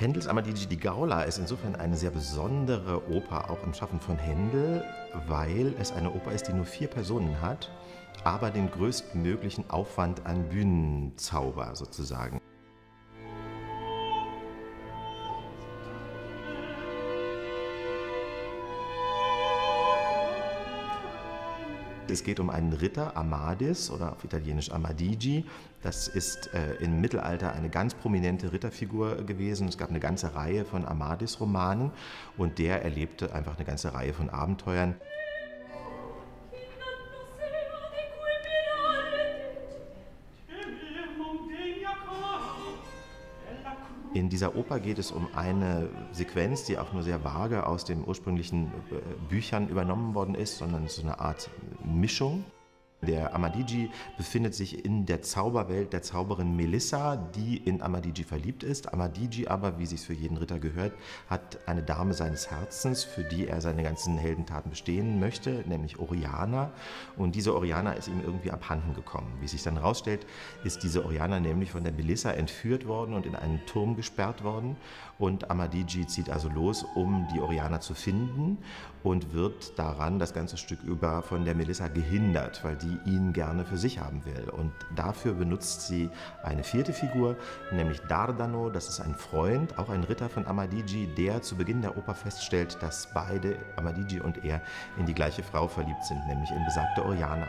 Händels Amadigi di Gaula ist insofern eine sehr besondere Oper, auch im Schaffen von Händel, weil es eine Oper ist, die nur 4 Personen hat, aber den größtmöglichen Aufwand an Bühnenzauber sozusagen. Es geht um einen Ritter, Amadis oder auf Italienisch Amadigi. Das ist im Mittelalter eine ganz prominente Ritterfigur gewesen. Es gab eine ganze Reihe von Amadis-Romanen und der erlebte einfach eine ganze Reihe von Abenteuern. In dieser Oper geht es um eine Sequenz, die auch nur sehr vage aus den ursprünglichen Büchern übernommen worden ist, sondern so eine Art Mischung. Der Amadigi befindet sich in der Zauberwelt der Zauberin Melissa, die in Amadigi verliebt ist. Amadigi aber, wie sich's für jeden Ritter gehört, hat eine Dame seines Herzens, für die er seine ganzen Heldentaten bestehen möchte, nämlich Oriana. Und diese Oriana ist ihm irgendwie abhanden gekommen. Wie sich dann herausstellt, ist diese Oriana nämlich von der Melissa entführt worden und in einen Turm gesperrt worden. Und Amadigi zieht also los, um die Oriana zu finden und wird daran das ganze Stück über von der Melissa gehindert, weil die ihn gerne für sich haben will. Und dafür benutzt sie eine 4. Figur, nämlich Dardano, das ist ein Freund, auch ein Ritter von Amadigi, der zu Beginn der Oper feststellt, dass beide, Amadigi und er, in die gleiche Frau verliebt sind, nämlich in besagte Oriana.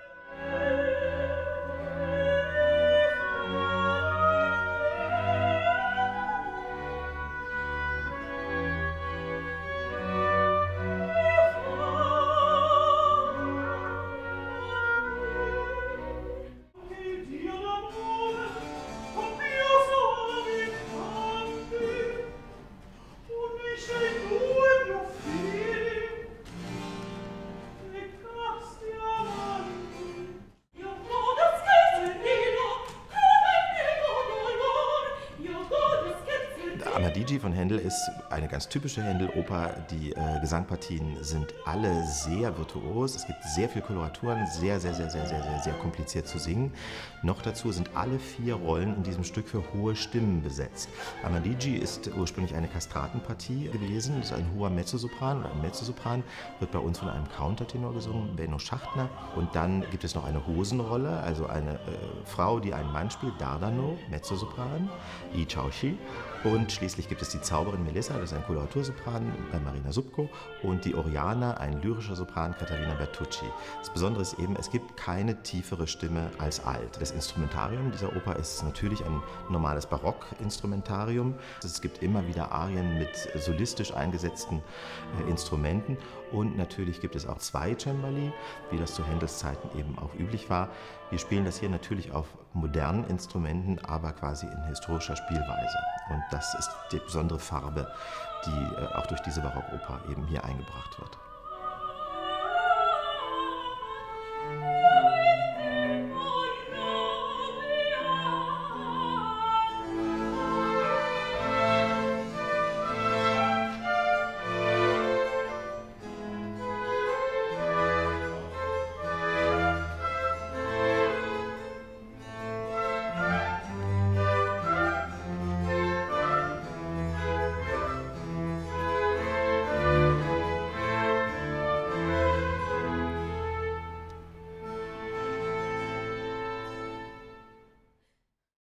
Amadigi von Händel ist eine ganz typische Händel-Oper. Die Gesangpartien sind alle sehr virtuos. Es gibt sehr viel Koloraturen, sehr kompliziert zu singen. Noch dazu sind alle 4 Rollen in diesem Stück für hohe Stimmen besetzt. Amadigi ist ursprünglich eine Kastratenpartie gewesen. Das ist ein hoher Mezzosopran oder ein Mezzosopran. Wird bei uns von einem Countertenor gesungen, Benno Schachtner. Und dann gibt es noch eine Hosenrolle, also eine Frau, die einen Mann spielt, Dardano, Mezzosopran, I Ciausci. Und schließlich gibt es die Zauberin Melissa, das ist ein Koloratursopran, Marina Subko, und die Oriana, ein lyrischer Sopran, Catalina Bertucci. Das Besondere ist eben, es gibt keine tiefere Stimme als alt. Das Instrumentarium dieser Oper ist natürlich ein normales Barockinstrumentarium. Es gibt immer wieder Arien mit solistisch eingesetzten Instrumenten und natürlich gibt es auch 2 Cembali, wie das zu Händels Zeiten eben auch üblich war. Wir spielen das hier natürlich auf modernen Instrumenten, aber quasi in historischer Spielweise. Und das ist die besondere Farbe, die auch durch diese Barockoper eben hier eingebracht wird.